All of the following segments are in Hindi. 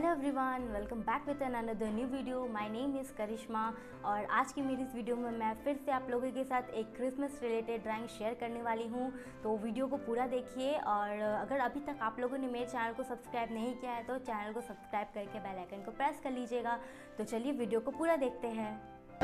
Hello everyone, welcome back with another new video. My name is Karishma और आज की मेरी इस वीडियो में मैं फिर से आप लोगों के साथ एक क्रिसमस रिलेटेड ड्राइंग शेयर करने वाली हूँ। तो वीडियो को पूरा देखिए और अगर अभी तक आप लोगों ने मेरे चैनल को सब्सक्राइब नहीं किया है तो चैनल को सब्सक्राइब करके बेल आइकन को प्रेस कर लीजिएगा। तो चलिए वीडियो को पूरा देखते हैं।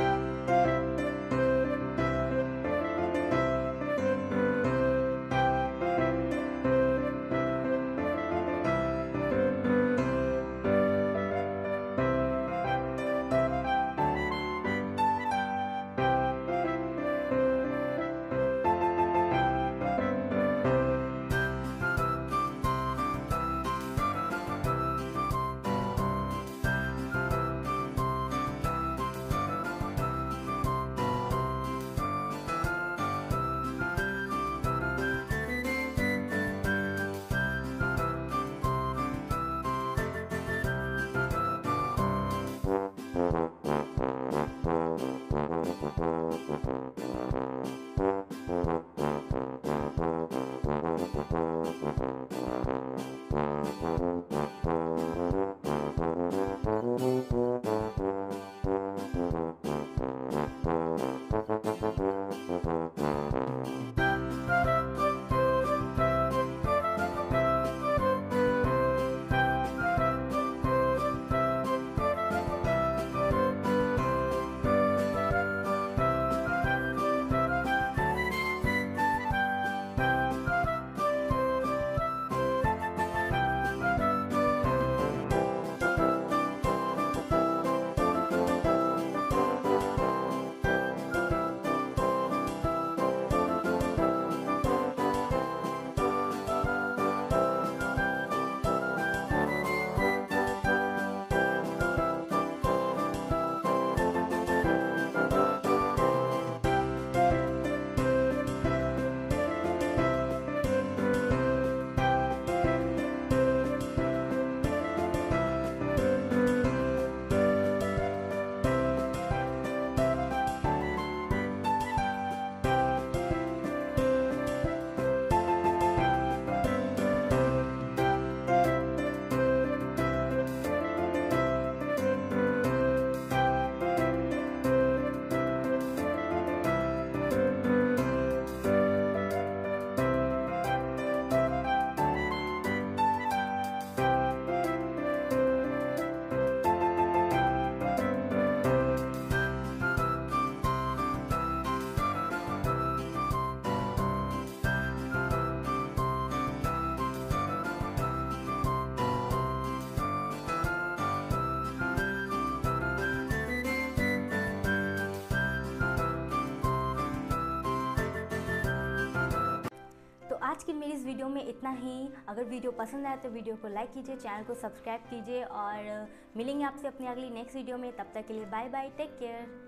तो आज की मेरी इस वीडियो में इतना ही। अगर वीडियो पसंद आए तो वीडियो को लाइक कीजिए, चैनल को सब्सक्राइब कीजिए और मिलेंगे आपसे अपनी अगली नेक्स्ट वीडियो में। तब तक के लिए बाय बाय, टेक केयर।